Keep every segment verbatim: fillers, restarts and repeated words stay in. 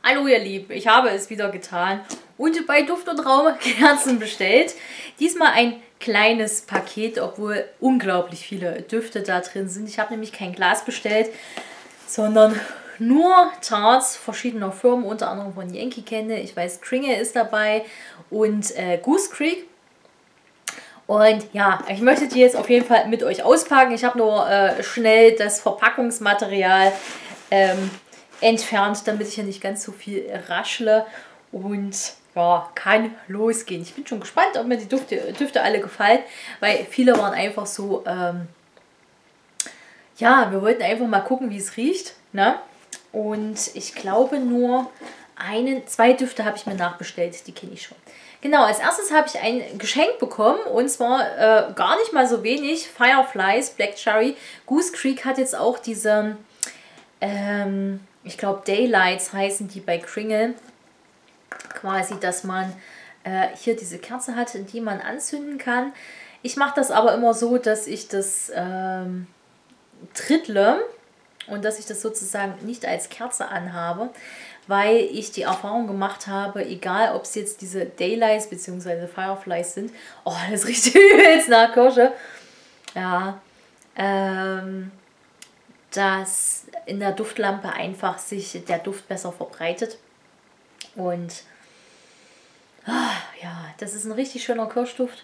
Hallo ihr Lieben, ich habe es wieder getan und bei Duft und Raum Kerzen bestellt. Diesmal ein kleines Paket, obwohl unglaublich viele Düfte da drin sind. Ich habe nämlich kein Glas bestellt, sondern nur Tarts verschiedener Firmen, unter anderem von Yankee Candle. Ich weiß, Kringle ist dabei und äh, Goose Creek. Und ja, ich möchte die jetzt auf jeden Fall mit euch auspacken. Ich habe nur äh, schnell das Verpackungsmaterial ähm, entfernt, damit ich ja nicht ganz so viel raschle. Und ja, kann losgehen. Ich bin schon gespannt, ob mir die Düfte, Düfte alle gefallen, weil viele waren einfach so, ähm, ja, wir wollten einfach mal gucken, wie es riecht. Ne? Und ich glaube nur, einen, zwei Düfte habe ich mir nachbestellt, die kenne ich schon. Genau, als erstes habe ich ein Geschenk bekommen und zwar äh, gar nicht mal so wenig. Fireflies, Black Cherry. Goose Creek hat jetzt auch diese, ähm, ich glaube Daylights heißen die bei Kringle. Quasi, dass man äh, hier diese Kerze hat, die man anzünden kann. Ich mache das aber immer so, dass ich das ähm, drittle und dass ich das sozusagen nicht als Kerze anhabe, weil ich die Erfahrung gemacht habe, egal ob es jetzt diese Daylights bzw. Fireflies sind, oh, das riecht übelst nach Kirsche, ja, ähm, dass in der Duftlampe einfach sich der Duft besser verbreitet und ah, ja, das ist ein richtig schöner Kirschduft.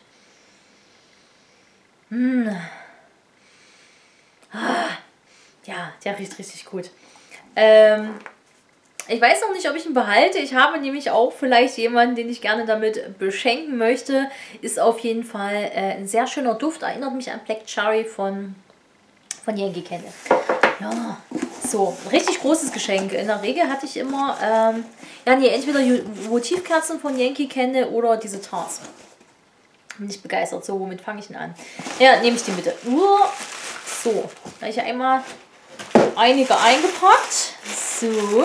Mmh. Ah, ja, der riecht richtig gut. Ähm, Ich weiß noch nicht, ob ich ihn behalte. Ich habe nämlich auch vielleicht jemanden, den ich gerne damit beschenken möchte. Ist auf jeden Fall äh, ein sehr schöner Duft. Erinnert mich an Black Cherry von, von Yankee Candle. Ja, so, ein richtig großes Geschenk. In der Regel hatte ich immer, ähm, ja nee, entweder Motivkerzen von Yankee Candle oder diese Tarts. Bin ich begeistert. So, womit fange ich denn an? Ja, nehme ich die Mitte. Uh, so, da habe ich einmal einige eingepackt. So.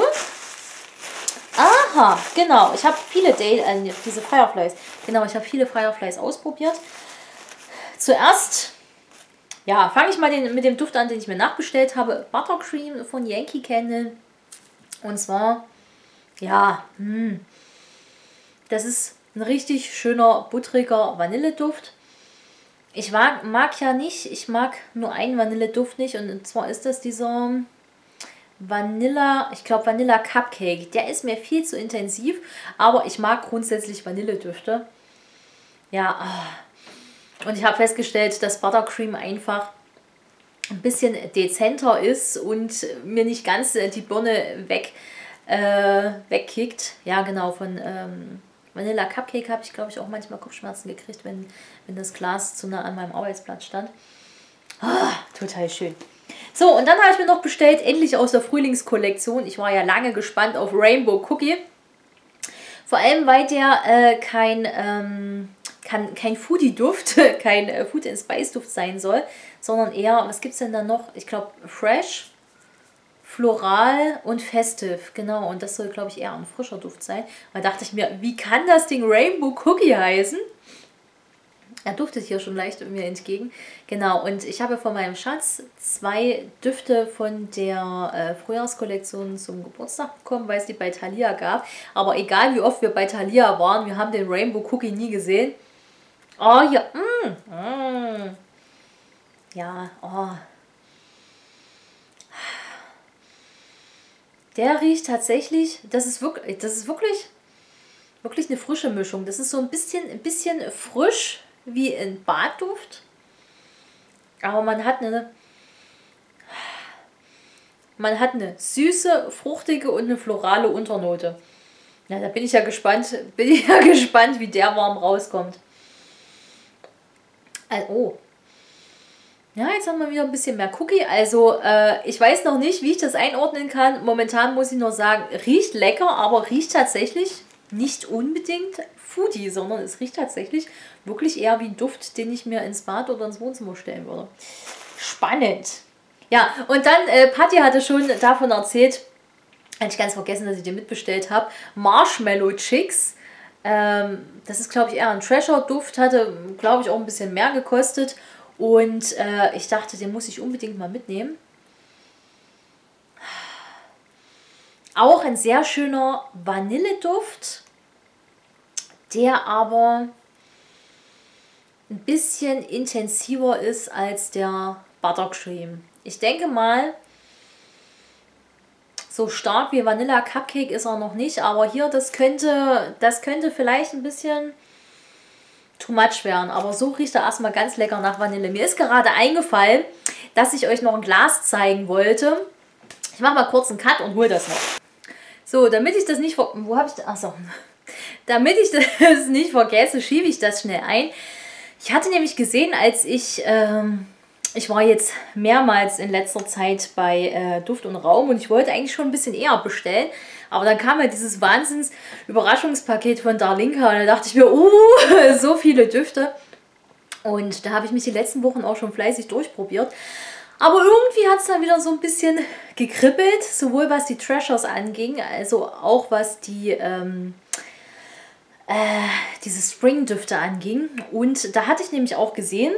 Aha, genau. Ich habe viele Day, äh, diese Fireflies. Genau, ich habe viele Fireflies ausprobiert. Zuerst, ja, fange ich mal den, mit dem Duft an, den ich mir nachbestellt habe. Buttercream von Yankee Candle. Und zwar, ja, mh, das ist ein richtig schöner, buttriger Vanilleduft. Ich mag, mag ja nicht, ich mag nur einen Vanilleduft nicht. Und zwar ist das dieser Vanilla, ich glaube Vanilla Cupcake. Der ist mir viel zu intensiv, aber ich mag grundsätzlich Vanilledüfte. Ja, oh. Und ich habe festgestellt, dass Buttercream einfach ein bisschen dezenter ist und mir nicht ganz die Birne weg, äh, wegkickt. Ja, genau, von ähm, Vanilla Cupcake habe ich, glaube ich, auch manchmal Kopfschmerzen gekriegt, wenn, wenn das Glas zu nah an meinem Arbeitsplatz stand. Oh, total schön. So, und dann habe ich mir noch bestellt, endlich aus der Frühlingskollektion. Ich war ja lange gespannt auf Rainbow Cookie. Vor allem, weil der äh, kein, ähm, kein, kein Foodie-Duft, kein äh, Food and Spice-Duft sein soll, sondern eher, was gibt es denn da noch? Ich glaube, Fresh, Floral und Festive. Genau, und das soll, glaube ich, eher ein frischer Duft sein. Da dachte ich mir, wie kann das Ding Rainbow Cookie heißen? Er duftet hier schon leicht mir entgegen. Genau, und ich habe von meinem Schatz zwei Düfte von der äh, Frühjahrskollektion zum Geburtstag bekommen, weil es die bei Thalia gab. Aber egal wie oft wir bei Thalia waren, wir haben den Rainbow Cookie nie gesehen. Oh ja, mm, mm. Ja, oh. Der riecht tatsächlich, das ist wirklich, das ist wirklich, wirklich eine frische Mischung. Das ist so ein bisschen, ein bisschen frisch, wie ein Badduft, aber man hat eine man hat eine süße, fruchtige und eine florale Unternote. Ja, da bin ich ja gespannt, bin ich ja gespannt, wie der warm rauskommt. Also, oh. Ja, jetzt haben wir wieder ein bisschen mehr Cookie. Also, äh, ich weiß noch nicht, wie ich das einordnen kann. Momentan muss ich nur sagen, riecht lecker, aber riecht tatsächlich nicht unbedingt Foodie, sondern es riecht tatsächlich wirklich eher wie ein Duft, den ich mir ins Bad oder ins Wohnzimmer stellen würde. Spannend. Ja, und dann, äh, Patti hatte schon davon erzählt, hatte ich ganz vergessen, dass ich den mitbestellt habe, Marshmallow Chicks. Ähm, das ist, glaube ich, eher ein Treasure-Duft, hatte, glaube ich, auch ein bisschen mehr gekostet. Und äh, ich dachte, den muss ich unbedingt mal mitnehmen. Auch ein sehr schöner Vanilleduft, der aber ein bisschen intensiver ist als der Buttercream. Ich denke mal, so stark wie Vanilla Cupcake ist er noch nicht, aber hier, das könnte, das könnte vielleicht ein bisschen too much werden. Aber so riecht er erstmal ganz lecker nach Vanille. Mir ist gerade eingefallen, dass ich euch noch ein Glas zeigen wollte. Ich mache mal kurz einen Cut und hole das noch. So, damit ich das nicht ver... Wo habe ich das? Achso. Damit ich das nicht vergesse, schiebe ich das schnell ein. Ich hatte nämlich gesehen, als ich... Ähm, ich war jetzt mehrmals in letzter Zeit bei äh, Duft und Raum und ich wollte eigentlich schon ein bisschen eher bestellen. Aber dann kam ja dieses Wahnsinns-Überraschungspaket von Darlinka und da dachte ich mir, uh, so viele Düfte. Und da habe ich mich die letzten Wochen auch schon fleißig durchprobiert. Aber irgendwie hat es dann wieder so ein bisschen gekribbelt, sowohl was die Treasures anging, also auch was die ähm, äh, diese Spring-Düfte anging. Und da hatte ich nämlich auch gesehen,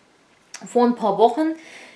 vor ein paar Wochen,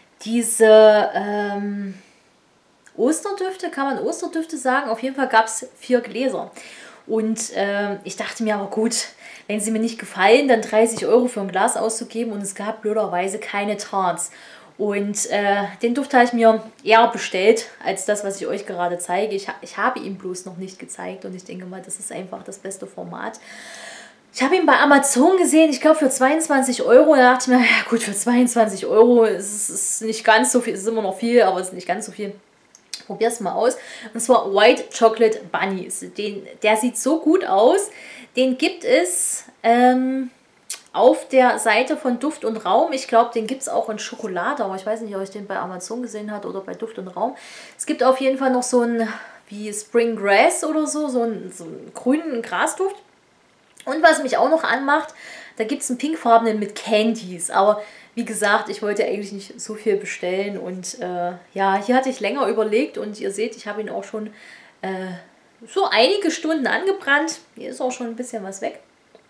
diese ähm, Osterdüfte, kann man Osterdüfte sagen? Auf jeden Fall gab es vier Gläser. Und äh, ich dachte mir aber, gut, wenn sie mir nicht gefallen, dann dreißig Euro für ein Glas auszugeben. Und es gab blöderweise keine Tarts. Und äh, den Duft habe ich mir eher bestellt, als das, was ich euch gerade zeige. Ich, ich habe ihn bloß noch nicht gezeigt und ich denke mal, das ist einfach das beste Format. Ich habe ihn bei Amazon gesehen, ich glaube für zweiundzwanzig Euro. Da dachte ich mir, ja gut, für zweiundzwanzig Euro ist es nicht ganz so viel, es ist immer noch viel, aber es ist nicht ganz so viel. Probier es mal aus. Und zwar White Chocolate Bunnies. Den, der sieht so gut aus. Den gibt es ähm, auf der Seite von Duft und Raum. Ich glaube, den gibt es auch in Schokolade, aber ich weiß nicht, ob ich den bei Amazon gesehen habe oder bei Duft und Raum. Es gibt auf jeden Fall noch so einen wie Spring Grass oder so, so einen, so einen grünen Grasduft. Und was mich auch noch anmacht, da gibt es einen pinkfarbenen mit Candies. Aber wie gesagt, ich wollte eigentlich nicht so viel bestellen. Und äh, ja, hier hatte ich länger überlegt. Und ihr seht, ich habe ihn auch schon äh, so einige Stunden angebrannt. Hier ist auch schon ein bisschen was weg.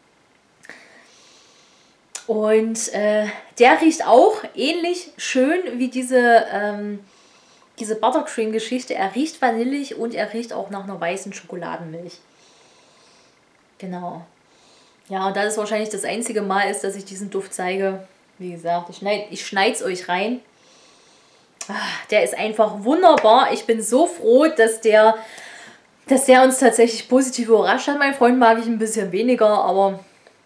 Und äh, der riecht auch ähnlich schön wie diese, ähm, diese Buttercream-Geschichte. Er riecht vanillig und er riecht auch nach einer weißen Schokoladenmilch. Genau. Ja, und das ist wahrscheinlich das einzige Mal ist, dass ich diesen Duft zeige. Wie gesagt, ich schneide ich schneide es euch rein. Der ist einfach wunderbar. Ich bin so froh, dass der, dass der uns tatsächlich positiv überrascht hat. Mein Freund mag ich ein bisschen weniger, aber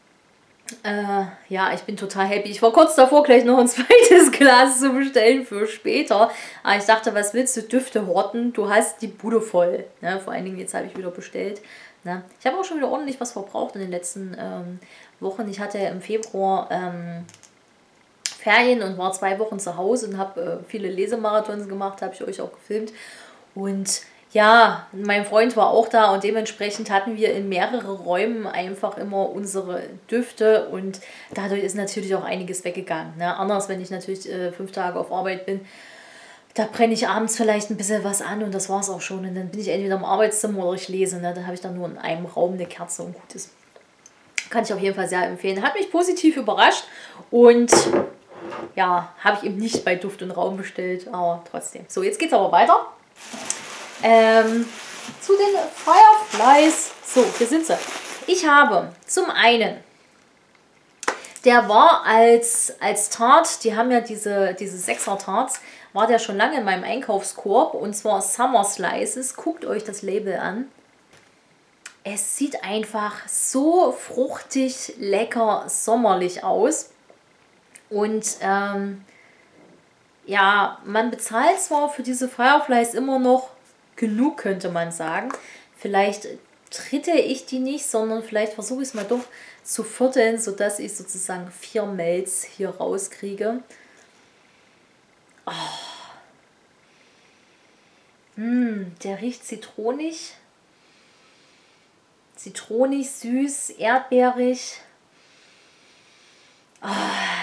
äh, ja, ich bin total happy. Ich war kurz davor, gleich noch ein zweites Glas zu bestellen für später. Aber ich dachte, was willst du Düfte horten? Du hast die Bude voll. Ne? Vor allen Dingen, jetzt habe ich wieder bestellt. Ne? Ich habe auch schon wieder ordentlich was verbraucht in den letzten ähm, Wochen. Ich hatte ja im Februar ähm, Ferien und war zwei Wochen zu Hause und habe äh, viele Lesemarathons gemacht, habe ich euch auch gefilmt. Und ja, mein Freund war auch da und dementsprechend hatten wir in mehrere Räumen einfach immer unsere Düfte und dadurch ist natürlich auch einiges weggegangen. Ne? Anders, wenn ich natürlich äh, fünf Tage auf Arbeit bin, da brenne ich abends vielleicht ein bisschen was an und das war es auch schon. Und dann bin ich entweder im Arbeitszimmer oder ich lese. Ne? Dann habe ich dann nur in einem Raum eine Kerze und gut ist. Kann ich auf jeden Fall sehr empfehlen. Hat mich positiv überrascht und ja, habe ich eben nicht bei Duft und Raum bestellt, aber trotzdem. So, jetzt geht es aber weiter. Ähm, zu den Fireflies. So, hier sind sie. Ich habe zum einen, der war als, als Tart, die haben ja diese, diese Sechser-Tarts, war der schon lange in meinem Einkaufskorb und zwar Summer Slices. Guckt euch das Label an. Es sieht einfach so fruchtig, lecker, sommerlich aus. Und ähm, ja, man bezahlt zwar für diese Fireflies immer noch genug, könnte man sagen. Vielleicht tritte ich die nicht, sondern vielleicht versuche ich es mal doch zu vierteln, sodass ich sozusagen vier Melts hier rauskriege. Oh. Mm, der riecht zitronig. Zitronig, süß, erdbeerig. Oh.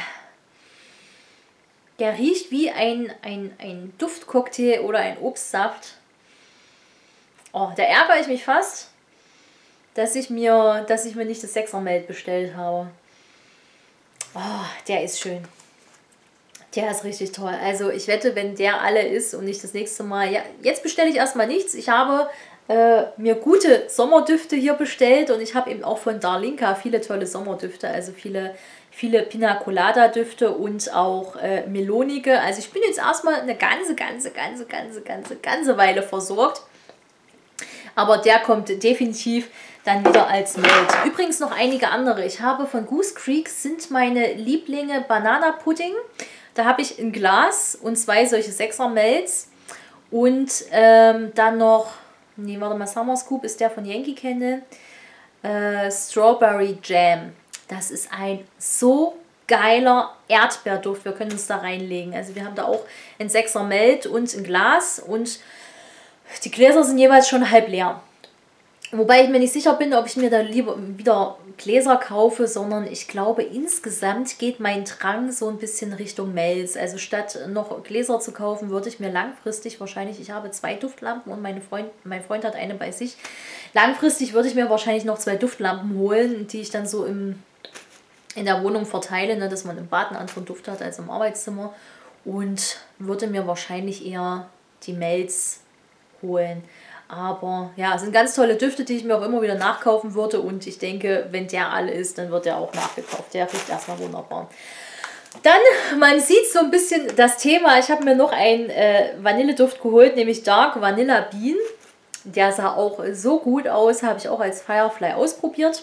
Der riecht wie ein, ein, ein Duftcocktail oder ein Obstsaft. Oh, da ärgere ich mich fast, dass ich mir, dass ich mir nicht das Sechser-Melt bestellt habe. Oh, der ist schön. Der ist richtig toll. Also ich wette, wenn der alle ist und ich das nächste Mal... Ja, jetzt bestelle ich erstmal nichts. Ich habe äh, mir gute Sommerdüfte hier bestellt und ich habe eben auch von Darlinka viele tolle Sommerdüfte, also viele, viele Pina Colada Düfte und auch äh, melonige. Also ich bin jetzt erstmal eine ganze, ganze, ganze, ganze, ganze, ganze Weile versorgt. Aber der kommt definitiv dann wieder als Melt. Übrigens noch einige andere. Ich habe von Goose Creek sind meine Lieblinge Banana Pudding. Da habe ich ein Glas und zwei solche sechser Melts. Und ähm, dann noch, nee, warte mal, Summer Scoop ist der von Yankee Candle. Äh, Strawberry Jam. Das ist ein so geiler Erdbeerduft. Wir können uns da reinlegen. Also wir haben da auch ein sechser Melt und ein Glas und die Gläser sind jeweils schon halb leer. Wobei ich mir nicht sicher bin, ob ich mir da lieber wieder Gläser kaufe, sondern ich glaube, insgesamt geht mein Drang so ein bisschen Richtung Melz. Also statt noch Gläser zu kaufen, würde ich mir langfristig wahrscheinlich, ich habe zwei Duftlampen und meine Freund, mein Freund hat eine bei sich, langfristig würde ich mir wahrscheinlich noch zwei Duftlampen holen, die ich dann so im, in der Wohnung verteile, ne, dass man im Bad einen anderen Duft hat als im Arbeitszimmer und würde mir wahrscheinlich eher die Melz holen. Aber ja, es sind ganz tolle Düfte, die ich mir auch immer wieder nachkaufen würde. Und ich denke, wenn der alle ist, dann wird der auch nachgekauft. Der riecht erstmal wunderbar. Dann, man sieht so ein bisschen das Thema. Ich habe mir noch einen äh, Vanilleduft geholt, nämlich Dark Vanilla Bean. Der sah auch so gut aus, habe ich auch als Firefly ausprobiert.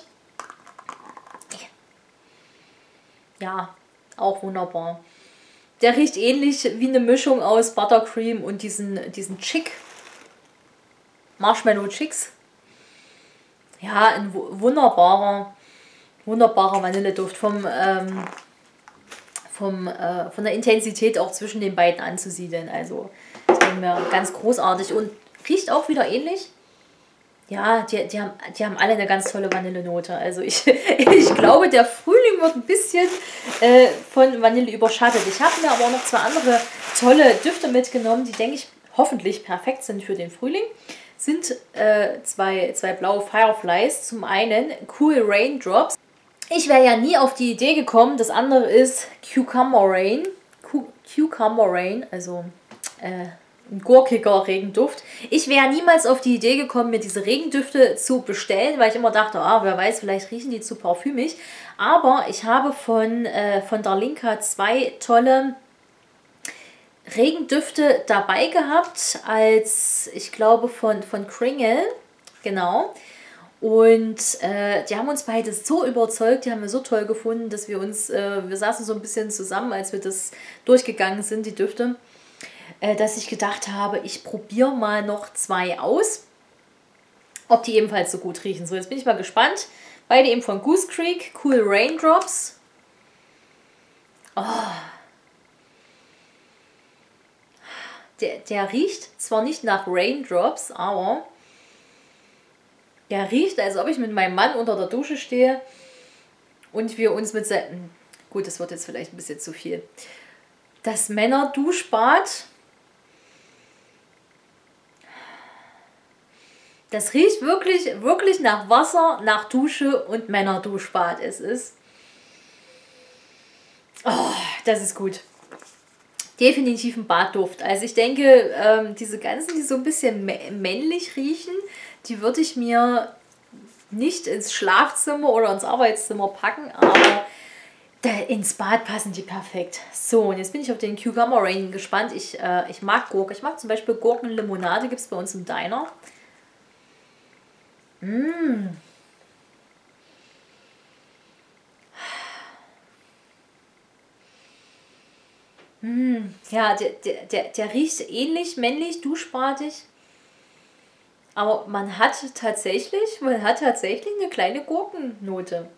Ja, auch wunderbar. Der riecht ähnlich wie eine Mischung aus Buttercream und diesen, diesen Chick. Marshmallow Chicks. Ja, ein wunderbarer, wunderbarer Vanilleduft. Vom, ähm, vom, äh, von der Intensität auch zwischen den beiden anzusiedeln. Also, das ist mir ganz großartig. Und riecht auch wieder ähnlich. Ja, die, die, haben, die haben alle eine ganz tolle Vanillenote. Also, ich, ich glaube, der Frühling wird ein bisschen äh, von Vanille überschattet. Ich habe mir aber auch noch zwei andere tolle Düfte mitgenommen, die, denke ich, hoffentlich perfekt sind für den Frühling. Sind äh, zwei, zwei blaue Fireflies. Zum einen Cool Raindrops. Ich wäre ja nie auf die Idee gekommen. Das andere ist Cucumber Rain. Cucumber Rain, also äh, ein gurkiger Regenduft. Ich wäre niemals auf die Idee gekommen, mir diese Regendüfte zu bestellen, weil ich immer dachte, ah, wer weiß, vielleicht riechen die zu parfümig. Aber ich habe von, äh, von Darlinka zwei tolle Regendüfte dabei gehabt, als, ich glaube, von, von Kringle, genau. Und äh, die haben uns beide so überzeugt, die haben wir so toll gefunden, dass wir uns, äh, wir saßen so ein bisschen zusammen, als wir das durchgegangen sind, die Düfte, äh, dass ich gedacht habe, ich probiere mal noch zwei aus, ob die ebenfalls so gut riechen. So, jetzt bin ich mal gespannt. Beide eben von Goose Creek, Cool Raindrops. Oh. Der, der riecht zwar nicht nach Raindrops, aber der riecht, als ob ich mit meinem Mann unter der Dusche stehe und wir uns mit seinem... Gut, das wird jetzt vielleicht ein bisschen zu viel. Das Männerduschbad. Das riecht wirklich, wirklich nach Wasser, nach Dusche und Männerduschbad. Es ist... Oh, das ist gut. Definitiv ein Badduft. Also ich denke, ähm, diese ganzen, die so ein bisschen männlich riechen, die würde ich mir nicht ins Schlafzimmer oder ins Arbeitszimmer packen, aber da, ins Bad passen die perfekt. So, und jetzt bin ich auf den Cucumber Rain gespannt. Ich, äh, ich mag Gurke. Ich mag zum Beispiel Gurkenlimonade, gibt es bei uns im Diner. Mmh. Mm, ja, der, der, der, der riecht ähnlich männlich, duschbadig. Aber man hat tatsächlich, man hat tatsächlich eine kleine Gurkennote.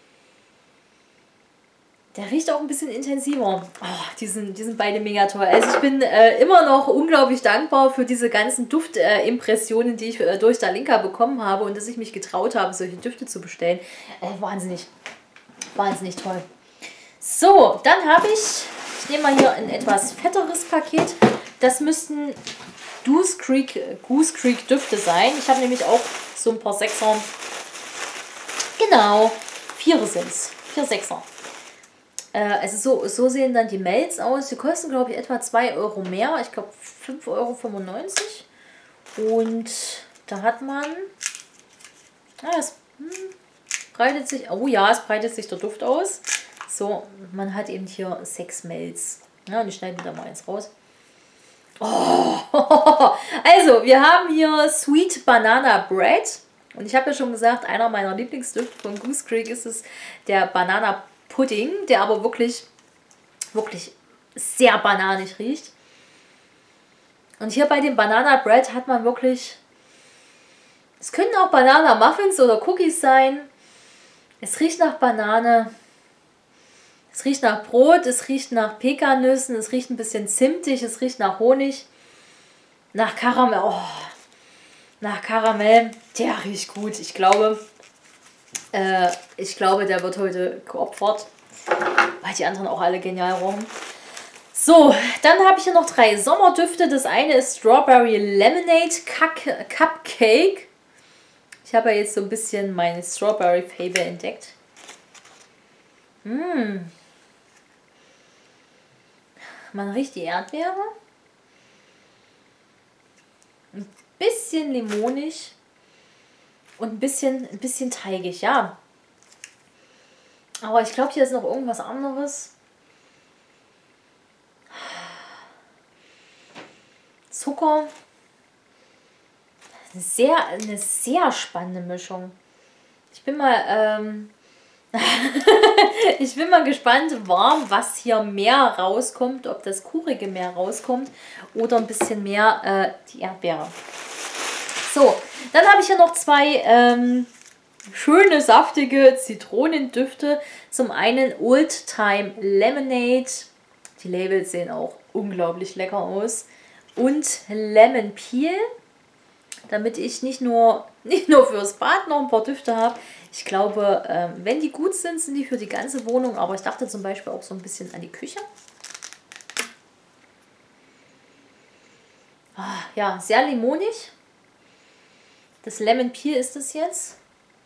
Der riecht auch ein bisschen intensiver. Oh, die, sind, die sind beide mega toll. Also ich bin äh, immer noch unglaublich dankbar für diese ganzen Duftimpressionen, äh, die ich äh, durch Darlinka bekommen habe und dass ich mich getraut habe, solche Düfte zu bestellen. Äh, wahnsinnig, wahnsinnig toll. So, dann habe ich... Ich nehme mal hier ein etwas fetteres Paket. Das müssten Goose Creek, Goose Creek Düfte sein. Ich habe nämlich auch so ein paar Sechser. Genau, Vierer sind es. Vier Sechser. Äh, also so, so sehen dann die Melts aus. Die kosten, glaube ich, etwa zwei Euro mehr. Ich glaube fünf Euro fünfundneunzig. Und Da hat man... Ah, es hm, breitet sich... Oh ja, es breitet sich der Duft aus. So, man hat eben hier sechs Melz. Ja, und ich schneide wieder mal eins raus. Oh, also, wir haben hier Sweet Banana Bread. Und ich habe ja schon gesagt, einer meiner Lieblingsdüfte von Goose Creek ist es der Banana Pudding, der aber wirklich, wirklich sehr bananig riecht. Und hier bei dem Banana Bread hat man wirklich, es könnten auch Banana Muffins oder Cookies sein. Es riecht nach Banane. Es riecht nach Brot, es riecht nach Pekannüssen, es riecht ein bisschen zimtig, es riecht nach Honig, nach Karamell. Oh, nach Karamell, der riecht gut. Ich glaube, äh, ich glaube, der wird heute geopfert, weil die anderen auch alle genial rochen. So, dann habe ich hier noch drei Sommerdüfte. Das eine ist Strawberry Lemonade Cupcake. Ich habe ja jetzt so ein bisschen meine Strawberry-Fable entdeckt. Mmh. Man riecht die Erdbeere. Ein bisschen limonig. Und ein bisschen, ein bisschen teigig, ja. Aber ich glaube, hier ist noch irgendwas anderes. Zucker. Eine sehr, eine sehr spannende Mischung. Ich bin mal... Ähm ich bin mal gespannt, warm, was hier mehr rauskommt, ob das Kurige mehr rauskommt oder ein bisschen mehr äh, die Erdbeere. So, dann habe ich hier noch zwei ähm, schöne, saftige Zitronendüfte. Zum einen Old Time Lemonade. Die Labels sehen auch unglaublich lecker aus. Und Lemon Peel. Damit ich nicht nur, nicht nur fürs Bad noch ein paar Düfte habe. Ich glaube, ähm, wenn die gut sind, sind die für die ganze Wohnung. Aber ich dachte zum Beispiel auch so ein bisschen an die Küche. Ah, ja, sehr limonig. Das Lemon Peel ist es jetzt.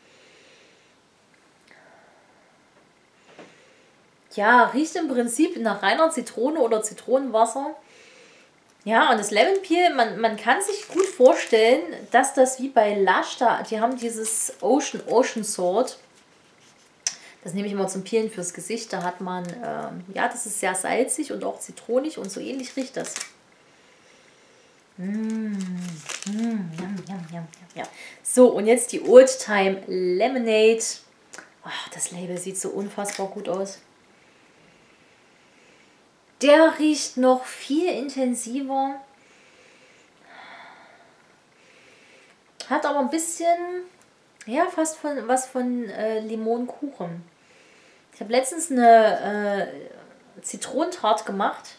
Ja, riecht im Prinzip nach reiner Zitrone oder Zitronenwasser. Ja, und das Lemon Peel, man, man kann sich gut vorstellen, dass das wie bei Lush, da, die haben dieses Ocean Ocean Salt. Das nehme ich immer zum Peelen fürs Gesicht. Da hat man, ähm, ja, das ist sehr salzig und auch zitronig und so ähnlich riecht das. Mmh, mmh, yum, yum, yum, yum, ja. So, und jetzt die Old Time Lemonade. Ach, das Label sieht so unfassbar gut aus. Der riecht noch viel intensiver. Hat aber ein bisschen, ja, fast von was von äh, Limonkuchen. Ich habe letztens eine äh, Zitronentart gemacht.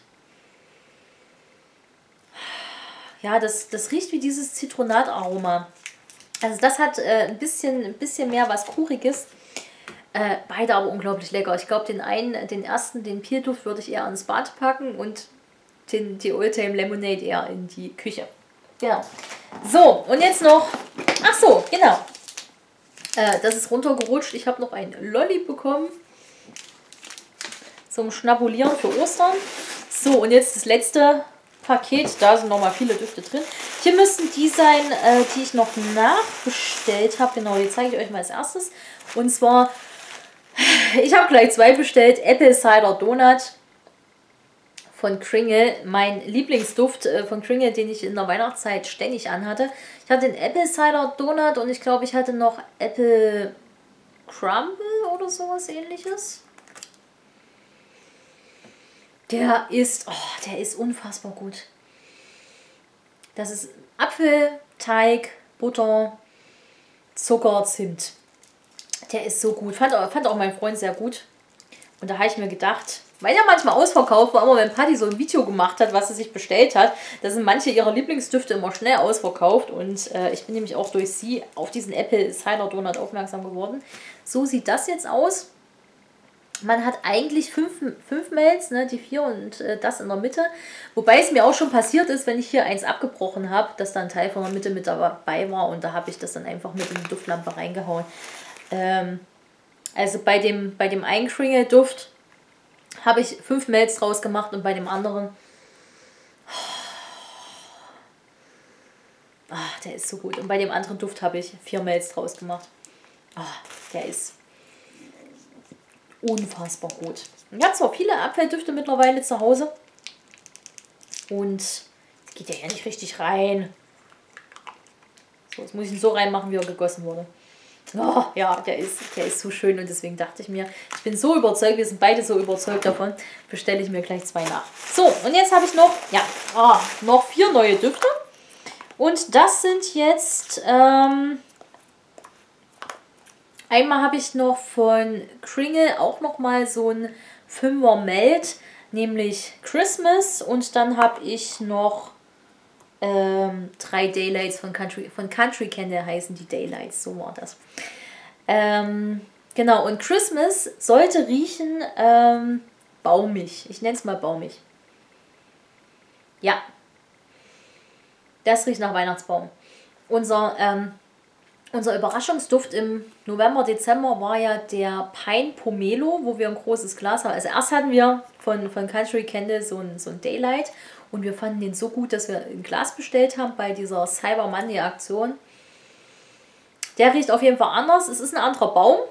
Ja, das, das riecht wie dieses Zitronataroma. Also das hat äh, ein bisschen, ein bisschen mehr was Kuriges. Äh, beide aber unglaublich lecker. Ich glaube, den einen, den ersten, den Peelduft würde ich eher ins Bad packen und den, die Old Time Lemonade eher in die Küche. Genau. So, und jetzt noch, ach so, genau. Äh, das ist runtergerutscht. Ich habe noch ein Lolli bekommen. Zum Schnabulieren für Ostern. So, und jetzt das letzte Paket. Da sind nochmal viele Düfte drin. Hier müssten die sein, äh, die ich noch nachbestellt habe. Genau, die zeige ich euch mal als erstes. Und zwar... Ich habe gleich zwei bestellt. Apple Cider Donut von Kringle. Mein Lieblingsduft von Kringle, den ich in der Weihnachtszeit ständig anhatte. Ich hatte den Apple Cider Donut und ich glaube, ich hatte noch Apple Crumble oder sowas ähnliches. Der ist, oh, der ist unfassbar gut. Das ist Apfel, Teig, Butter, Zucker, Zimt. Der ist so gut. Fand, fand auch mein Freund sehr gut. Und da habe ich mir gedacht, weil er manchmal ausverkauft war, immer wenn Patty so ein Video gemacht hat, was sie sich bestellt hat, da sind manche ihrer Lieblingsdüfte immer schnell ausverkauft. Und äh, ich bin nämlich auch durch sie auf diesen Apple Cider Donut aufmerksam geworden. So sieht das jetzt aus. Man hat eigentlich fünf, fünf Melz, ne, die vier und äh, das in der Mitte. Wobei es mir auch schon passiert ist, wenn ich hier eins abgebrochen habe, dass da ein Teil von der Mitte mit dabei war. Und da habe ich das dann einfach mit in die Duftlampe reingehauen. Ähm, also bei dem, bei dem einen Kringle-Duft habe ich fünf Melz draus gemacht und bei dem anderen, ach, der ist so gut. Und bei dem anderen Duft habe ich vier Mails draus gemacht. Oh, der ist unfassbar gut. Ich habe zwar viele Abfalldüfte mittlerweile zu Hause. Und es geht ja hier nicht richtig rein. So, jetzt muss ich ihn so reinmachen, wie er gegossen wurde. Oh, ja, der ist, der ist so schön und deswegen dachte ich mir, ich bin so überzeugt, wir sind beide so überzeugt davon, bestelle ich mir gleich zwei nach. So, und jetzt habe ich noch, ja, ah, noch vier neue Düfte. Und das sind jetzt, ähm, einmal habe ich noch von Kringle auch noch mal so ein Fünfer Melt, nämlich Christmas. Und dann habe ich noch ähm, drei Daylights von Country, von Country Candle heißen die Daylights, so war das. Ähm, genau, und Christmas sollte riechen ähm, baumig. Ich nenne es mal baumig. Ja. Das riecht nach Weihnachtsbaum. Unser, ähm, unser Überraschungsduft im November, Dezember war ja der Pine Pomelo, wo wir ein großes Glas haben. Also erst hatten wir von, von Country Candle so ein, so ein Daylight und wir fanden den so gut, dass wir ein Glas bestellt haben bei dieser Cyber Monday Aktion. Der riecht auf jeden Fall anders. Es ist ein anderer Baum.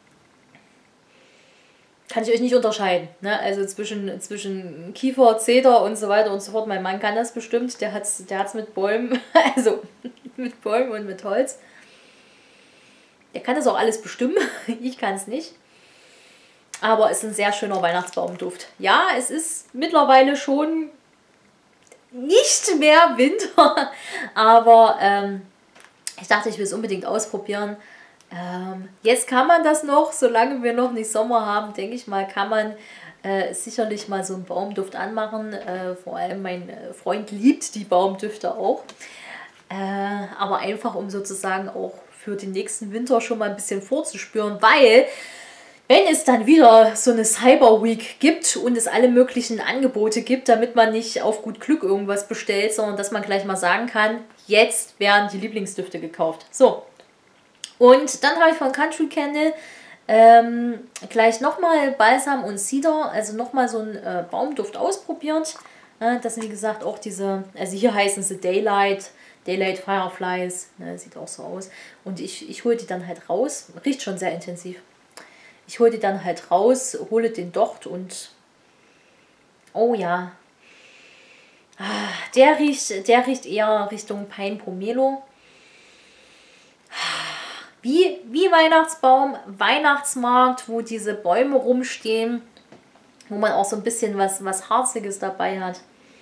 Kann ich euch nicht unterscheiden. Ne? Also zwischen, zwischen Kiefer, Zeder und so weiter und so fort. Mein Mann kann das bestimmt. Der hat es der hat's mit Bäumen, also mit Bäumen und mit Holz. Der kann das auch alles bestimmen. Ich kann es nicht. Aber es ist ein sehr schöner Weihnachtsbaumduft. Ja, es ist mittlerweile schon nicht mehr Winter. Aber ähm, ich dachte, ich will es unbedingt ausprobieren. Ähm, jetzt kann man das noch, solange wir noch nicht Sommer haben, denke ich mal, kann man äh, sicherlich mal so einen Baumduft anmachen. Äh, vor allem mein Freund liebt die Baumdüfte auch. Äh, aber einfach, um sozusagen auch für den nächsten Winter schon mal ein bisschen vorzuspüren, weil wenn es dann wieder so eine Cyber Week gibt und es alle möglichen Angebote gibt, damit man nicht auf gut Glück irgendwas bestellt, sondern dass man gleich mal sagen kann, jetzt werden die Lieblingsdüfte gekauft. So, und dann habe ich von Country Candle ähm, gleich nochmal Balsam und Cedar, also nochmal so einen äh, Baumduft ausprobiert. Äh, das sind wie gesagt auch diese, also hier heißen sie Daylight, Daylight Fireflies, ne, sieht auch so aus. Und ich, ich hole die dann halt raus, riecht schon sehr intensiv. Ich hole die dann halt raus, hole den Docht und oh ja, der riecht, der riecht eher Richtung Pine Pomelo. Wie, wie Weihnachtsbaum, Weihnachtsmarkt, wo diese Bäume rumstehen, wo man auch so ein bisschen was, was Harziges dabei hat.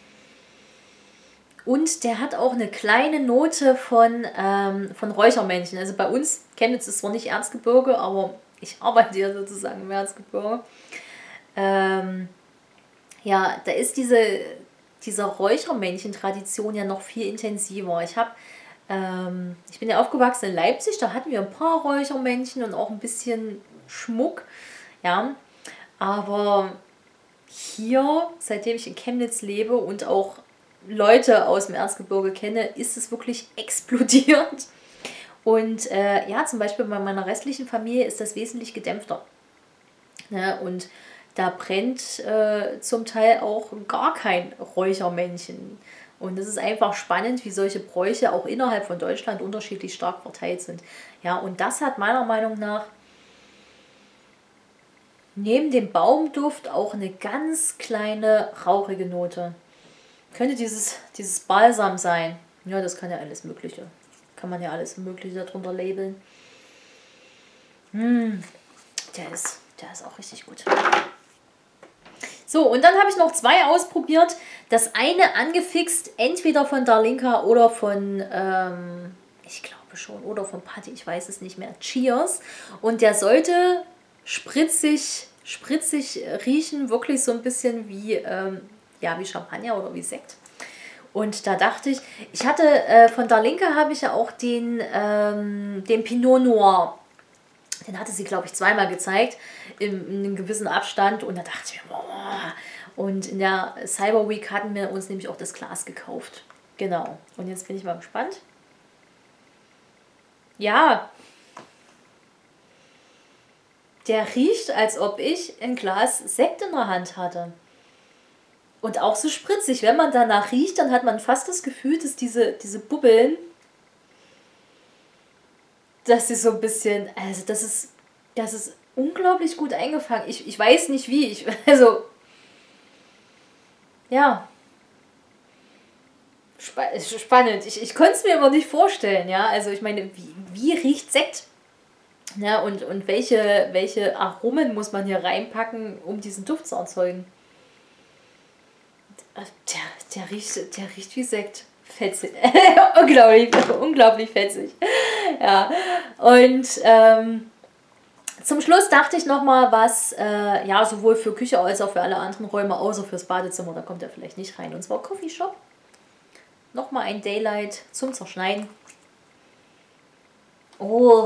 Und der hat auch eine kleine Note von, ähm, von Räuchermännchen. Also bei uns, Chemnitz ist zwar nicht Erzgebirge, aber ich arbeite ja sozusagen im Erzgebirge. Ähm, ja, da ist diese, diese Räuchermännchen-Tradition ja noch viel intensiver. Ich habe ähm, ich bin ja aufgewachsen in Leipzig, da hatten wir ein paar Räuchermännchen und auch ein bisschen Schmuck. Ja, aber hier, seitdem ich in Chemnitz lebe und auch Leute aus dem Erzgebirge kenne, ist es wirklich explodiert. Und äh, ja, zum Beispiel bei meiner restlichen Familie ist das wesentlich gedämpfter. Ja, und da brennt äh, zum Teil auch gar kein Räuchermännchen. Und es ist einfach spannend, wie solche Bräuche auch innerhalb von Deutschland unterschiedlich stark verteilt sind. Ja, und das hat meiner Meinung nach neben dem Baumduft auch eine ganz kleine rauchige Note. Könnte dieses, dieses Balsam sein. Ja, das kann ja alles Mögliche. Kann man ja alles Mögliche darunter labeln. Hm, der ist, der ist auch richtig gut. So, und dann habe ich noch zwei ausprobiert. Das eine angefixt, entweder von Darlinka oder von, ähm, ich glaube schon, oder von Patti, ich weiß es nicht mehr, Cheers. Und der sollte spritzig, spritzig riechen, wirklich so ein bisschen wie, ähm, ja, wie Champagner oder wie Sekt. Und da dachte ich, ich hatte, äh, von Darlinka habe ich ja auch den, ähm, den Pinot Noir. Den hatte sie, glaube ich, zweimal gezeigt, in, in einem gewissen Abstand. Und da dachte ich mir, boah. Und in der Cyber Week hatten wir uns nämlich auch das Glas gekauft. Genau. Und jetzt bin ich mal gespannt. Ja. Der riecht, als ob ich ein Glas Sekt in der Hand hatte. Und auch so spritzig. Wenn man danach riecht, dann hat man fast das Gefühl, dass diese, diese Bubbeln das ist so ein bisschen, also das ist, das ist unglaublich gut eingefangen. Ich, ich weiß nicht wie, ich, also, ja, spa spannend. Ich, ich konnte es mir immer nicht vorstellen, ja, also ich meine, wie, wie riecht Sekt? Ja, und, und welche, welche Aromen muss man hier reinpacken, um diesen Duft zu erzeugen? Der, der, riecht, der riecht wie Sekt. Fetzig. unglaublich, unglaublich fetzig. Ja, und ähm, zum Schluss dachte ich nochmal was, äh, ja, sowohl für Küche als auch für alle anderen Räume, außer fürs Badezimmer, da kommt er vielleicht nicht rein. Und zwar Coffee Shop. Nochmal ein Daylight zum Zerschneiden. Oh.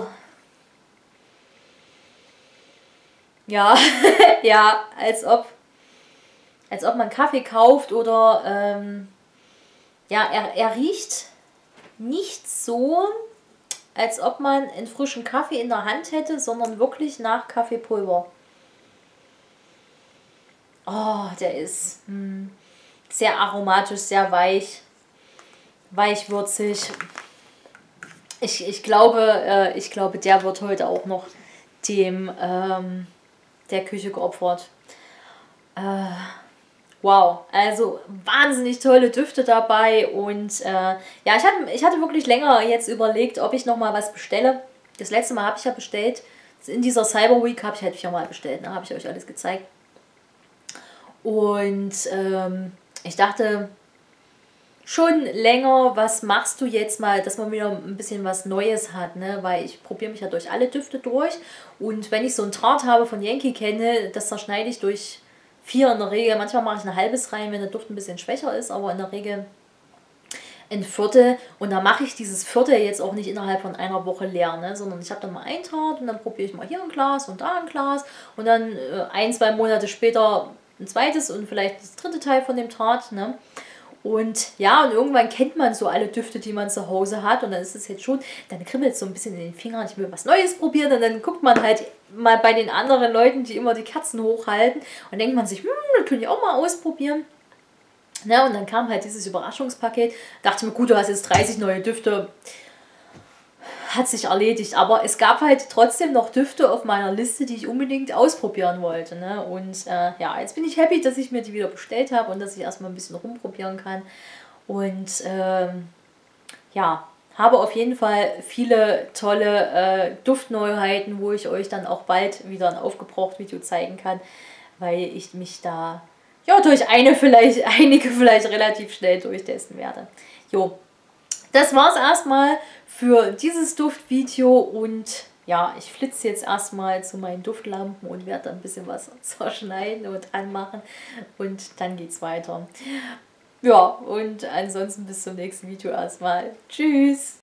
Ja, ja, als ob, als ob man Kaffee kauft oder, ähm, ja, er, er riecht nicht so, als ob man einen frischen Kaffee in der Hand hätte, sondern wirklich nach Kaffeepulver. Oh, der ist hm, sehr aromatisch, sehr weich, weichwürzig. Ich, ich, glaube, äh, ich glaube, der wird heute auch noch dem ähm, der Küche geopfert. Äh, wow, also wahnsinnig tolle Düfte dabei und äh, ja, ich hatte, ich hatte wirklich länger jetzt überlegt, ob ich nochmal was bestelle. Das letzte Mal habe ich ja bestellt, in dieser Cyber Week habe ich halt viermal bestellt, da ne? Habe ich euch alles gezeigt. Und ähm, ich dachte schon länger, was machst du jetzt mal, dass man wieder ein bisschen was Neues hat, ne? Weil ich probiere mich ja durch alle Düfte durch und wenn ich so einen Draht habe von Yankee Candle, das zerschneide ich durch vier in der Regel. Manchmal mache ich ein halbes rein, wenn der Duft ein bisschen schwächer ist, aber in der Regel ein Viertel. Und da mache ich dieses Viertel jetzt auch nicht innerhalb von einer Woche leer, ne? Sondern ich habe dann mal ein Draht und dann probiere ich mal hier ein Glas und da ein Glas und dann äh, ein, zwei Monate später ein zweites und vielleicht das dritte Teil von dem Draht, ne? Und ja, und irgendwann kennt man so alle Düfte, die man zu Hause hat. Und dann ist es jetzt schon, dann kribbelt es so ein bisschen in den Fingern. Ich will was Neues probieren. Und dann guckt man halt mal bei den anderen Leuten, die immer die Kerzen hochhalten. Und denkt man sich, hm, das könnte ich auch mal ausprobieren. Na, und dann kam halt dieses Überraschungspaket. Dachte ich mir, gut, du hast jetzt dreißig neue Düfte. Hat sich erledigt. Aber es gab halt trotzdem noch Düfte auf meiner Liste, die ich unbedingt ausprobieren wollte. Ne? Und äh, ja, jetzt bin ich happy, dass ich mir die wieder bestellt habe und dass ich erstmal ein bisschen rumprobieren kann. Und ähm, ja, habe auf jeden Fall viele tolle äh, Duftneuheiten, wo ich euch dann auch bald wieder ein Aufgebraucht-Video zeigen kann, weil ich mich da ja durch eine vielleicht, einige vielleicht relativ schnell durchtesten werde. Jo, das war's erstmal für dieses Duftvideo und ja, ich flitze jetzt erstmal zu meinen Duftlampen und werde ein bisschen was zerschneiden und anmachen und dann geht's weiter. Ja, und ansonsten bis zum nächsten Video erstmal. Tschüss!